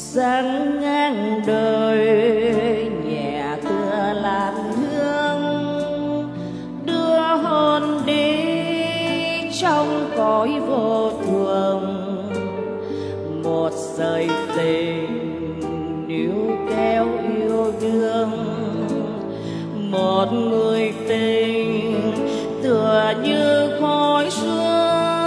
Sáng ngang đời nhẹ tựa làn hương đưa hồn đi trong cõi vô thường. Một sợi tình níu kéo yêu đương, một người tình tựa như khói sương.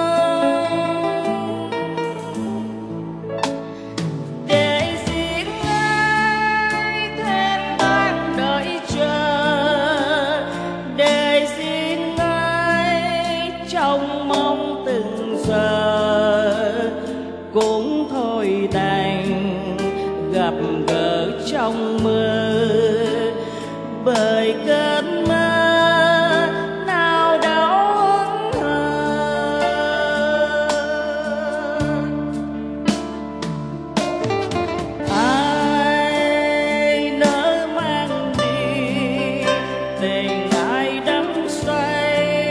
Cũng thôi đành gặp gỡ trong mơ, bởi cơn mơ nào đau hơn. Ai nỡ mang đi tình ai đắm say,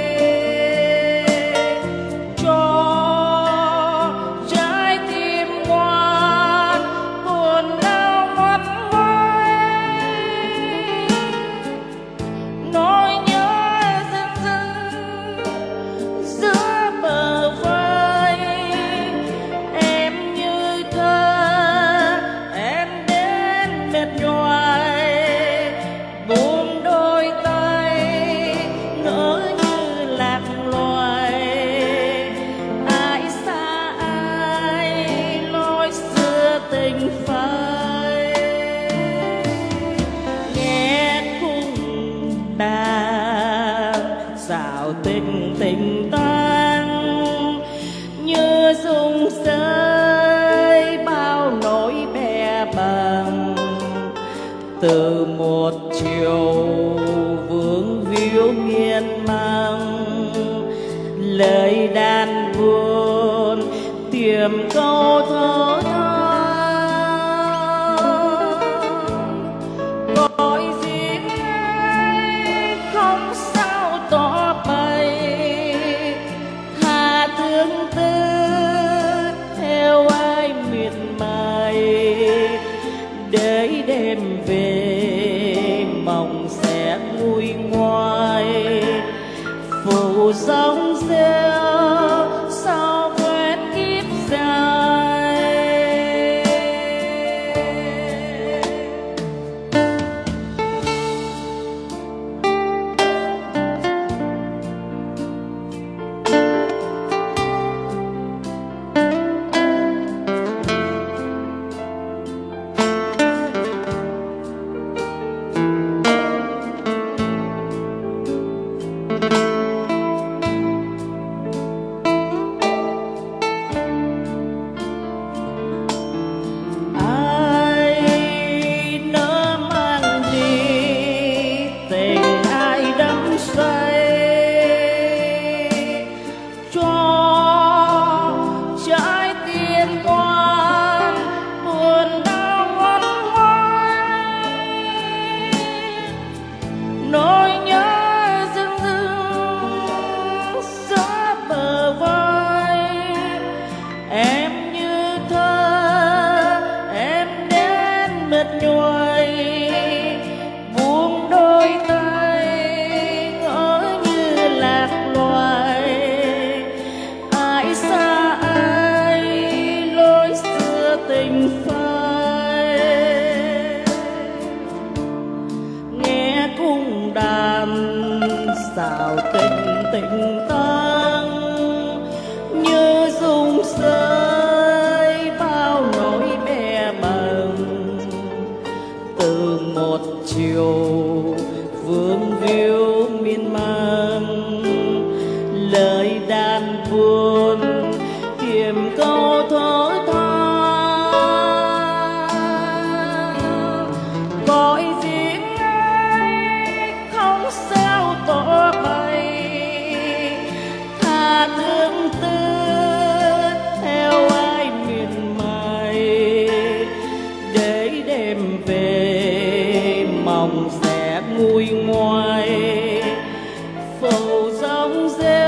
xào tình tình tan như rung rơi bao nỗi bè bàng. Từ một chiều vướng víu miên man, lời đàn buồn tìm câu thở than. Gọi riêng ai không sao tỏ bày, tha thương tư theo ai miệt mài, để đêm về mong sẽ nguôi ngoai. Phủ sóng rêu sao quên kiếp dài. Nỗi nhớ dưng dưng xa bờ vai, em như thơ em đến mệt nhoài, buông đôi tay ngỡ như lạc loài. Ai xa ai lối xưa tình phai, nghe cung đàn xào tình tình tăng như rung rơi bao nỗi bè bàng. Từ một chiều vương víu miên man, lời đàn buồn tìm câu thở than. Gọi riêng ai không sao tỏ bày, tha thương tư theo ai miền mài, để đêm về mong sẽ nguôi ngoai. Phù giống rêu